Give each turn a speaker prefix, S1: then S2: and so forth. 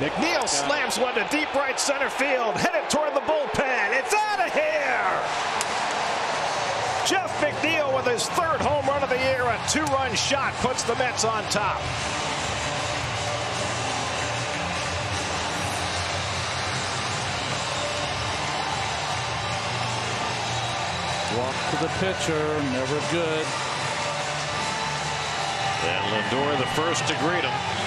S1: McNeil slams one to deep right center field, headed toward the bullpen. It's out of here. Jeff McNeil with his third home run of the year, a two-run shot puts the Mets on top.
S2: Walk to the pitcher, never good.
S3: And Lindor the first to greet him.